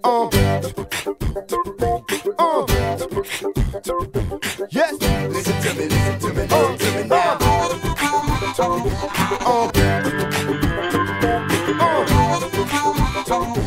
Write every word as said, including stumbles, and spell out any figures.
Uh, uh, yes. Listen to me, listen to me, listen to me now. Uh, uh,